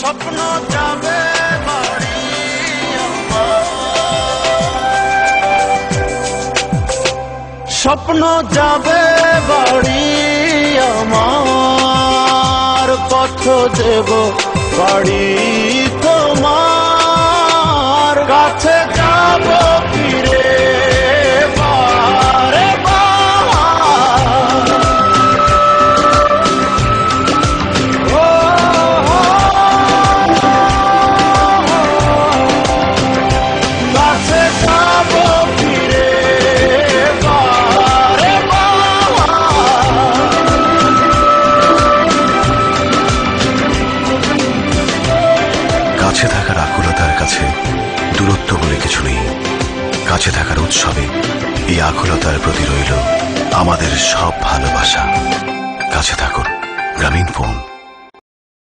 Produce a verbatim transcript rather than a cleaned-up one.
স্বপ্ন যাবে বাড়ি স্বপ্ন যাবে বাড়ি আমার পথ দেব বাড়ি তোমার কাছে যাব ফিরে বারে বার ও কাছে যাব ফিরে বারে কাছে থাকার আকুলতার কাছে দূরত্ব বলে কিছু নেই। কাছে থাকার উৎসবে এই আকুলতার প্রতি রইল আমাদের সব ভালোবাসা। কাছে থাকুন গ্রামীণ ফোন।